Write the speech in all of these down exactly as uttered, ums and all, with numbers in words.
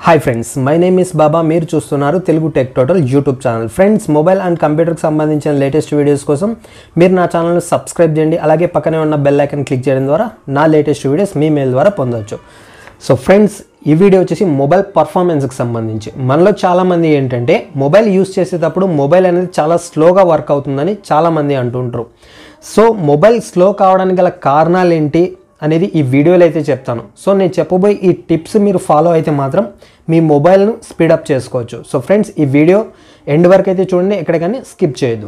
Hi friends, my name is Baba. మీరు చూస్తున్నారు Telugu tech total YouTube channel. Friends, mobile and కంప్యూటర్కి సంబంధించిన latest videos కోసం మీరు నా ఛానల్ని సబ్స్క్రైబ్ చేయండి. అలాగే పక్కనే ఉన్న బెల్ ఐకాన్ క్లిక్ చేయడం ద్వారా నా లేటెస్ట్ వీడియోస్ మీ మెయిల్ ద్వారా పొందవచ్చు. సో ఫ్రెండ్స్, ఈ వీడియో వచ్చేసి మొబైల్ పర్ఫార్మెన్స్కి సంబంధించి. మనలో చాలామంది ఏంటంటే మొబైల్ యూస్ చేసేటప్పుడు మొబైల్ అనేది చాలా స్లోగా వర్క్ అవుతుందని చాలామంది అంటుంటారు. సో మొబైల్ స్లో కావడానికి గల కారణాలు ఏంటి అనేది ఈ వీడియోలో అయితే చెప్తాను. సో నేను చెప్పబోయే ఈ టిప్స్ మీరు ఫాలో అయితే మాత్రం మీ మొబైల్ను స్పీడప్ చేసుకోవచ్చు. సో ఫ్రెండ్స్, ఈ వీడియో ఎండ్ వరకు అయితే చూడండి, ఎక్కడ కానీ స్కిప్ చేయొద్దు.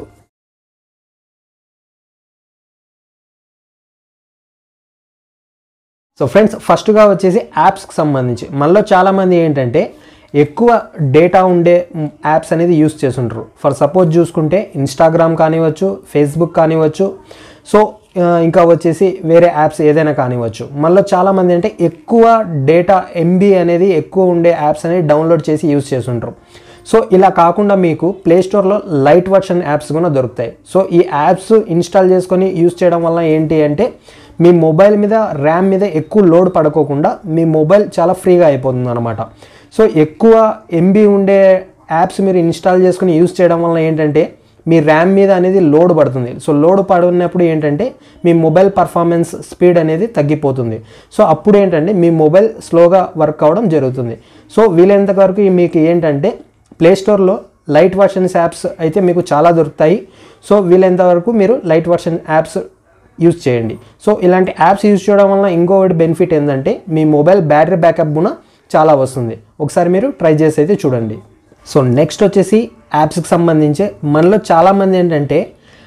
సో ఫ్రెండ్స్, ఫస్ట్గా వచ్చేసి యాప్స్కి సంబంధించి మనలో చాలామంది ఏంటంటే ఎక్కువ డేటా ఉండే యాప్స్ అనేది యూస్ చేస్తుంటారు. ఫర్ సపోజ్ చూసుకుంటే ఇన్స్టాగ్రామ్ కానివ్వచ్చు, ఫేస్బుక్ కానివ్వచ్చు, సో ఇంకా వచ్చేసి వేరే యాప్స్ ఏదైనా కానివ్వచ్చు. మళ్ళీ చాలామంది అంటే ఎక్కువ డేటా ఎంబీ అనేది ఎక్కువ ఉండే యాప్స్ అనేది డౌన్లోడ్ చేసి యూస్ చేస్తుంటారు. సో ఇలా కాకుండా మీకు ప్లేస్టోర్లో లైట్ వర్షన్ యాప్స్ కూడా దొరుకుతాయి. సో ఈ యాప్స్ ఇన్స్టాల్ చేసుకొని యూస్ చేయడం వల్ల ఏంటి అంటే మీ మొబైల్ మీద ర్యామ్ మీద ఎక్కువ లోడ్ పడుకోకుండా మీ మొబైల్ చాలా ఫ్రీగా అయిపోతుంది అనమాట. సో ఎక్కువ ఎంబీ ఉండే యాప్స్ మీరు ఇన్స్టాల్ చేసుకుని యూస్ చేయడం వల్ల ఏంటంటే మీ ర్యామ్ మీద అనేది లోడ్ పడుతుంది. సో లోడ్ పడినప్పుడు ఏంటంటే మీ మొబైల్ పర్ఫార్మెన్స్ స్పీడ్ అనేది తగ్గిపోతుంది. సో అప్పుడు ఏంటంటే మీ మొబైల్ స్లోగా వర్క్ అవ్వడం జరుగుతుంది. సో వీలైనంత వరకు మీకు ఏంటంటే ప్లేస్టోర్లో లైట్ వర్షన్స్ యాప్స్ అయితే మీకు చాలా దొరుకుతాయి. సో వీలైనంత వరకు మీరు లైట్ వర్షన్ యాప్స్ యూజ్ చేయండి. సో ఇలాంటి యాప్స్ యూజ్ చేయడం వల్ల ఇంకొకటి బెనిఫిట్ ఏంటంటే మీ మొబైల్ బ్యాటరీ బ్యాకప్ కూడా చాలా వస్తుంది. ఒకసారి మీరు ట్రై చేసి అయితే చూడండి. సో నెక్స్ట్ వచ్చేసి యాప్స్కి సంబంధించి మనలో చాలామంది ఏంటంటే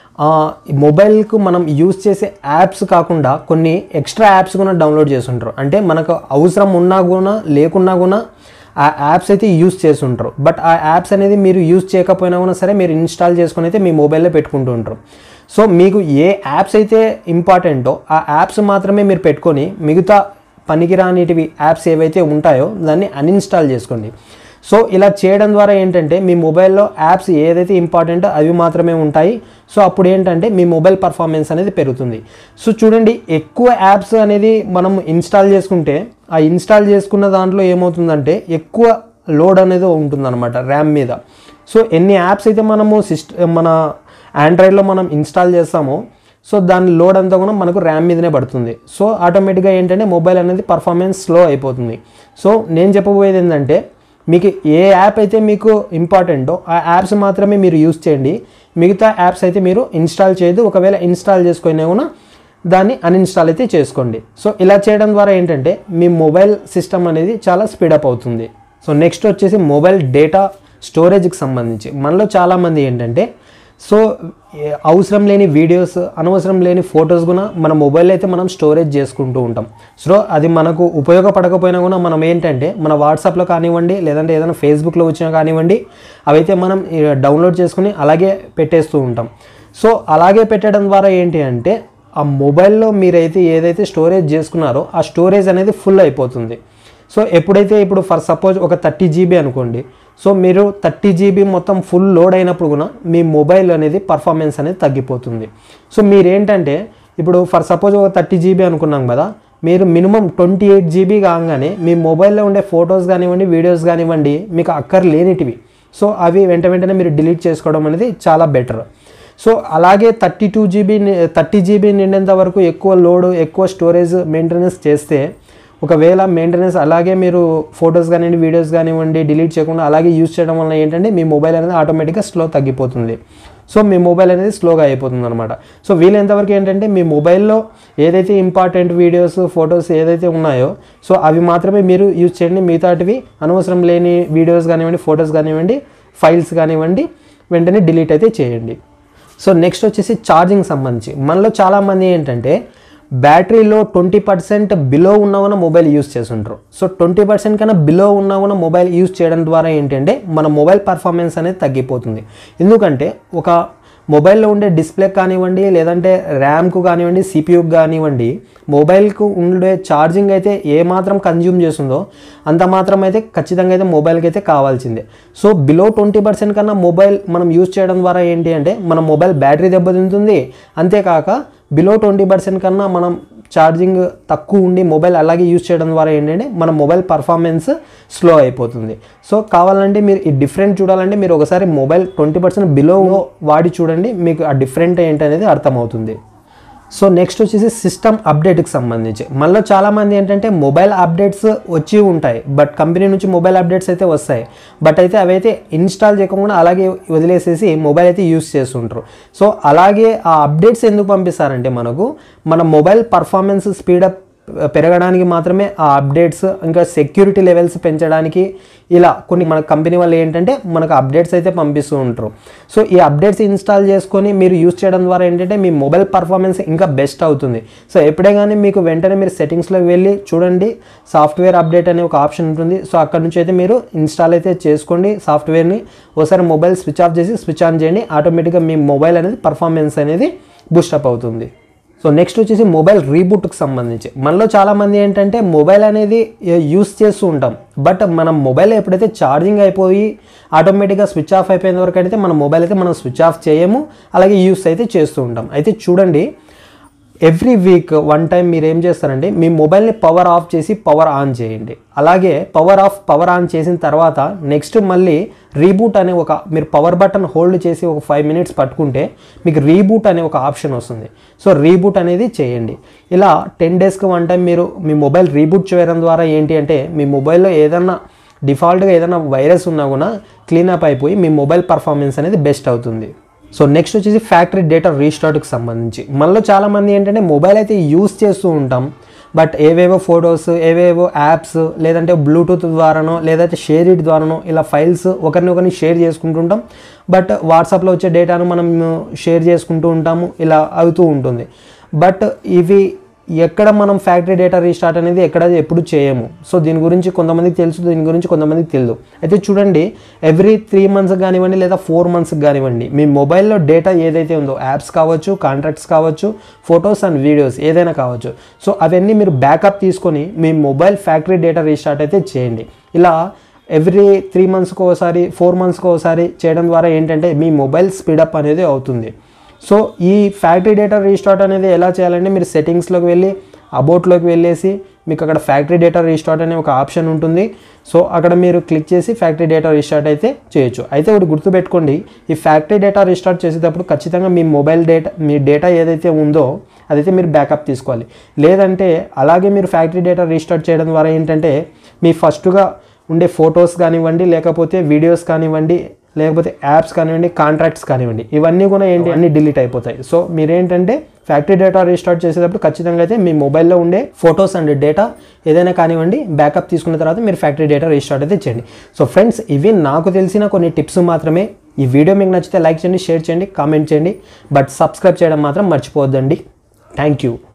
మొబైల్కు మనం యూజ్ చేసే యాప్స్ కాకుండా కొన్ని ఎక్స్ట్రా యాప్స్ కూడా డౌన్లోడ్ చేస్తుంటారు. అంటే మనకు అవసరం ఉన్నా కూడా లేకున్నా కూడా ఆ యాప్స్ అయితే యూజ్ చేస్తుంటారు. బట్ ఆ యాప్స్ అనేది మీరు యూజ్ చేయకపోయినా కూడా సరే మీరు ఇన్స్టాల్ చేసుకుని అయితే మీ మొబైల్లో పెట్టుకుంటూ ఉంటారు. సో మీకు ఏ యాప్స్ అయితే ఇంపార్టెంటో ఆ యాప్స్ మాత్రమే మీరు పెట్టుకొని మిగతా పనికిరానిటివి యాప్స్ ఏవైతే ఉంటాయో దాన్ని అన్ఇన్స్టాల్ చేసుకోండి. సో ఇలా చేయడం ద్వారా ఏంటంటే మీ మొబైల్లో యాప్స్ ఏదైతే ఇంపార్టెంటో అవి మాత్రమే ఉంటాయి. సో అప్పుడు ఏంటంటే మీ మొబైల్ పర్ఫార్మెన్స్ అనేది పెరుగుతుంది. సో చూడండి, ఎక్కువ యాప్స్ అనేది మనం ఇన్స్టాల్ చేసుకుంటే ఆ ఇన్స్టాల్ చేసుకున్న దాంట్లో ఏమవుతుందంటే ఎక్కువ లోడ్ అనేది ఉంటుందన్నమాట ర్యామ్ మీద. సో ఎన్ని యాప్స్ అయితే మనము సిస్టమ్ మన ఆండ్రాయిడ్లో మనం ఇన్స్టాల్ చేస్తామో సో దాని లోడ్ అంతా కూడా మనకు ర్యామ్ మీదనే పడుతుంది. సో ఆటోమేటిక్గా ఏంటంటే మొబైల్ అనేది పర్ఫార్మెన్స్ స్లో అయిపోతుంది. సో నేను చెప్పబోయేది ఏంటంటే మీకు ఏ యాప్ అయితే మీకు ఇంపార్టెంటో ఆ యాప్స్ మాత్రమే మీరు యూజ్ చేయండి. మిగతా యాప్స్ అయితే మీరు ఇన్స్టాల్ చేయదు. ఒకవేళ ఇన్స్టాల్ చేసుకునే కూడా దాన్ని అన్ఇన్స్టాల్ అయితే చేసుకోండి. సో ఇలా చేయడం ద్వారా ఏంటంటే మీ మొబైల్ సిస్టమ్ అనేది చాలా స్పీడప్ అవుతుంది. సో నెక్స్ట్ వచ్చేసి మొబైల్ డేటా స్టోరేజ్కి సంబంధించి మనలో చాలామంది ఏంటంటే సో అవసరం లేని వీడియోస్, అనవసరం లేని ఫొటోస్ కూడా మన మొబైల్ అయితే మనం స్టోరేజ్ చేసుకుంటూ ఉంటాం. సో అది మనకు ఉపయోగపడకపోయినా కూడా మనం ఏంటంటే మన వాట్సాప్లో కానివ్వండి, లేదంటే ఏదైనా ఫేస్బుక్లో వచ్చినా కానివ్వండి, అవైతే మనం డౌన్లోడ్ చేసుకుని అలాగే పెట్టేస్తూ ఉంటాం. సో అలాగే పెట్టడం ద్వారా ఏంటి అంటే ఆ మొబైల్లో మీరైతే ఏదైతే స్టోరేజ్ చేసుకున్నారో ఆ స్టోరేజ్ అనేది ఫుల్ అయిపోతుంది. సో ఎప్పుడైతే ఇప్పుడు ఫర్ సపోజ్ ఒక థర్టీ జీబీ అనుకోండి, సో మీరు థర్టీ జీబీ మొత్తం ఫుల్ లోడ్ అయినప్పుడు కూడా మీ మొబైల్ అనేది పర్ఫార్మెన్స్ అనేది తగ్గిపోతుంది. సో మీరేంటంటే ఇప్పుడు ఫర్ సపోజ్ ఒక థర్టీ జీబీ అనుకున్నాం కదా, మీరు మినిమం ట్వంటీ ఎయిట్ జీబీ కాగానే మీ మొబైల్లో ఉండే ఫొటోస్ కానివ్వండి, వీడియోస్ కానివ్వండి మీకు అక్కర్లేనిటివి సో అవి వెంట వెంటనే మీరు డిలీట్ చేసుకోవడం అనేది చాలా బెటర్. సో అలాగే thirty two GB thirty GB నిండేంత వరకు ఎక్కువ లోడ్, ఎక్కువ స్టోరేజ్ మెయింటెనెన్స్ చేస్తే ఒకవేళ మెయింటెనెన్స్ అలాగే మీరు ఫొటోస్ కానివ్వండి, వీడియోస్ కానివ్వండి డిలీట్ చేయకుండా అలాగే యూజ్ చేయడం వల్ల ఏంటంటే మీ మొబైల్ అనేది ఆటోమేటిక్గా స్లో తగ్గిపోతుంది. సో మీ మొబైల్ అనేది స్లోగా అయిపోతుంది అనమాట. సో వీలైనంతవరకు ఏంటంటే మీ మొబైల్లో ఏదైతే ఇంపార్టెంట్ వీడియోస్, ఫొటోస్ ఏదైతే ఉన్నాయో సో అవి మాత్రమే మీరు యూజ్ చేయండి. మిగతాటివి అనవసరం లేని వీడియోస్ కానివ్వండి, ఫొటోస్ కానివ్వండి, ఫైల్స్ కానివ్వండి వెంటనే డిలీట్ అయితే చేయండి. సో నెక్స్ట్ వచ్చేసి ఛార్జింగ్ సంబంధించి మనలో చాలామంది ఏంటంటే బ్యాటరీలో ట్వంటీ పర్సెంట్ బిలో ఉన్నా కూడా మొబైల్ యూజ్ చేస్తుంటారు. సో ట్వంటీ పర్సెంట్ కన్నా బిలో ఉన్నా కూడా మొబైల్ యూజ్ చేయడం ద్వారా ఏంటంటే మన మొబైల్ పర్ఫార్మెన్స్ అనేది తగ్గిపోతుంది. ఎందుకంటే ఒక మొబైల్లో ఉండే డిస్ప్లే కానివ్వండి, లేదంటే ర్యామ్కు కానివ్వండి, సిపియూకి కానివ్వండి, మొబైల్కు ఉండే ఛార్జింగ్ అయితే ఏ మాత్రం కన్జ్యూమ్ చేస్తుందో అంత మాత్రం అయితే ఖచ్చితంగా అయితే మొబైల్కి అయితే కావాల్సిందే. సో బిలో ట్వంటీ పర్సెంట్ కన్నా మొబైల్ మనం యూజ్ చేయడం ద్వారా ఏంటి అంటే మన మొబైల్ బ్యాటరీ దెబ్బతింటుంది. అంతేకాక బిలో ట్వంటీ పర్సెంట్ కన్నా మనం ఛార్జింగ్ తక్కువ ఉండి మొబైల్ అలాగే యూజ్ చేయడం ద్వారా ఏంటంటే మన మొబైల్ పర్ఫార్మెన్స్ స్లో అయిపోతుంది. సో కావాలంటే మీరు ఈ డిఫరెంట్ చూడాలంటే మీరు ఒకసారి మొబైల్ ట్వంటీ పర్సెంట్ బిలో వాడి చూడండి, మీకు ఆ డిఫరెంట్ ఏంటనేది అర్థమవుతుంది. సో నెక్స్ట్ వచ్చేసి సిస్టమ్ అప్డేట్కి సంబంధించి మనలో చాలామంది ఏంటంటే మొబైల్ అప్డేట్స్ వచ్చి ఉంటాయి, బట్ కంపెనీ నుంచి మొబైల్ అప్డేట్స్ అయితే వస్తాయి, బట్ అయితే అవైతే ఇన్స్టాల్ చేయకుండా అలాగే వదిలేసేసి మొబైల్ అయితే యూస్ చేస్తుంటారు. సో అలాగే ఆ అప్డేట్స్ ఎందుకు పంపిస్తారంటే మనకు మన మొబైల్ పర్ఫార్మెన్స్ స్పీడప్ పెరగడానికి మాత్రమే ఆ అప్డేట్స్, ఇంకా సెక్యూరిటీ లెవెల్స్ పెంచడానికి ఇలా కొన్ని మన కంపెనీ వాళ్ళు ఏంటంటే మనకు అప్డేట్స్ అయితే పంపిస్తూ ఉంటారు. సో ఈ అప్డేట్స్ ఇన్స్టాల్ చేసుకొని మీరు యూస్ చేయడం ద్వారా ఏంటంటే మీ మొబైల్ పర్ఫార్మెన్స్ ఇంకా బెస్ట్ అవుతుంది. సో ఎప్పుడే కానీ మీకు వెంటనే మీరు సెట్టింగ్స్లోకి వెళ్ళి చూడండి, సాఫ్ట్వేర్ అప్డేట్ అనే ఒక ఆప్షన్ ఉంటుంది. సో అక్కడ నుంచి అయితే మీరు ఇన్స్టాల్ అయితే చేసుకోండి సాఫ్ట్వేర్ని. ఒకసారి మొబైల్ స్విచ్ ఆఫ్ చేసి స్విచ్ ఆన్ చేయండి, ఆటోమేటిక్గా మీ మొబైల్ అనేది పర్ఫార్మెన్స్ అనేది బూస్టప్ అవుతుంది. సో నెక్స్ట్ వచ్చేసి మొబైల్ రీబూట్కి సంబంధించి మనలో చాలామంది ఏంటంటే మొబైల్ అనేది యూస్ చేస్తూ ఉంటాం, బట్ మనం మొబైల్ ఎప్పుడైతే ఛార్జింగ్ అయిపోయి ఆటోమేటిక్గా స్విచ్ ఆఫ్ అయిపోయిన వరకు అయితే మన మొబైల్ అయితే మనం స్విచ్ ఆఫ్ చేయము, అలాగే యూస్ అయితే చేస్తూ ఉంటాం. అయితే చూడండి, ఎవ్రీ వీక్ వన్ టైం మీరు ఏం చేస్తారంటే మీ మొబైల్ని పవర్ ఆఫ్ చేసి పవర్ ఆన్ చేయండి. అలాగే పవర్ ఆఫ్ పవర్ ఆన్ చేసిన తర్వాత నెక్స్ట్ మళ్ళీ రీబూట్ అనే ఒక మీరు పవర్ బటన్ హోల్డ్ చేసి ఒక ఫైవ్ మినిట్స్ పట్టుకుంటే మీకు రీబూట్ అనే ఒక ఆప్షన్ వస్తుంది. సో రీబూట్ అనేది చేయండి. ఇలా టెన్ డేస్కి వన్ టైం మీరు మీ మొబైల్ రీబూట్ చేయడం ద్వారా ఏంటి అంటే మీ మొబైల్లో ఏదన్నా డిఫాల్ట్గా ఏదైనా వైరస్ ఉన్నా కూడా క్లీనప్ అయిపోయి మీ మొబైల్ పర్ఫార్మెన్స్ అనేది బెస్ట్ అవుతుంది. సో నెక్స్ట్ వచ్చేసి ఫ్యాక్టరీ డేటా రీస్టార్ట్కి సంబంధించి మనలో చాలామంది ఏంటంటే మొబైల్ అయితే యూస్ చేస్తూ ఉంటాం, బట్ ఏవేవో ఫొటోస్, ఏవేవో యాప్స్, లేదంటే బ్లూటూత్ ద్వారానో లేదంటే షేర్ ఇట్ ద్వారానో ఇలా ఫైల్స్ ఒకరిని ఒకరిని షేర్ చేసుకుంటుంటాం. బట్ వాట్సాప్లో వచ్చే డేటాను మనం షేర్ చేసుకుంటూ ఉంటాము, ఇలా అవుతూ ఉంటుంది. బట్ ఇవి ఎక్కడ మనం ఫ్యాక్టరీ డేటా రీస్టార్ట్ అనేది ఎక్కడ ఎప్పుడు చేయము. సో దీని గురించి కొంతమందికి తెలుసు, దీని గురించి కొంతమందికి తెలియదు. అయితే చూడండి, ఎవ్రీ త్రీ మంత్స్కి కానివ్వండి లేదా ఫోర్ మంత్స్కి కానివ్వండి మీ మొబైల్లో డేటా ఏదైతే ఉందో, యాప్స్ కావచ్చు, కాంట్రాక్ట్స్ కావచ్చు, ఫొటోస్ అండ్ వీడియోస్ ఏదైనా కావచ్చు, సో అవన్నీ మీరు బ్యాకప్ తీసుకొని మీ మొబైల్ ఫ్యాక్టరీ డేటా రీస్టార్ట్ అయితే చేయండి. ఇలా ఎవ్రీ త్రీ మంత్స్కి ఒకసారి, ఫోర్ మంత్స్కి ఒకసారి చేయడం ద్వారా ఏంటంటే మీ మొబైల్ స్పీడప్ అనేది అవుతుంది. సో ఈ ఫ్యాక్టరీ డేటా రీస్టార్ట్ అనేది ఎలా చేయాలంటే మీరు సెట్టింగ్స్లోకి వెళ్ళి అబౌట్లోకి వెళ్ళేసి మీకు అక్కడ ఫ్యాక్టరీ డేటా రీస్టార్ట్ అనే ఒక ఆప్షన్ ఉంటుంది. సో అక్కడ మీరు క్లిక్ చేసి ఫ్యాక్టరీ డేటా రీస్టార్ట్ అయితే చేయొచ్చు. అయితే ఒకటి గుర్తుపెట్టుకోండి, ఈ ఫ్యాక్టరీ డేటా రీస్టార్ట్ చేసేటప్పుడు ఖచ్చితంగా మీ మొబైల్ డేటా మీ డేటా ఏదైతే ఉందో అదైతే మీరు బ్యాకప్ తీసుకోవాలి. లేదంటే అలాగే మీరు ఫ్యాక్టరీ డేటా రీస్టార్ట్ చేయడం ద్వారా ఏంటంటే మీ ఫస్ట్గా ఉండే ఫొటోస్ కానివ్వండి, లేకపోతే వీడియోస్ కానివ్వండి, లేకపోతే యాప్స్ కానివ్వండి, కాంట్రాక్ట్స్ కానివ్వండి, ఇవన్నీ కూడా ఏంటి అన్ని డిలీట్ అయిపోతాయి. సో మీరేంటంటే ఫ్యాక్టరీ డేటా రీస్టార్ట్ చేసేటప్పుడు ఖచ్చితంగా అయితే మీ మొబైల్లో ఉండే ఫొటోస్ అండ్ డేటా ఏదైనా కానివ్వండి బ్యాకప్ తీసుకున్న తర్వాత మీరు ఫ్యాక్టరీ డేటా రీస్టార్ట్ అయితే చేయండి. సో ఫ్రెండ్స్, ఇవి నాకు తెలిసిన కొన్ని టిప్స్ మాత్రమే. ఈ వీడియో మీకు నచ్చితే లైక్ చేయండి, షేర్ చేయండి, కామెంట్ చేయండి, బట్ సబ్స్క్రైబ్ చేయడం మాత్రం మర్చిపోవద్దండి. Thank you.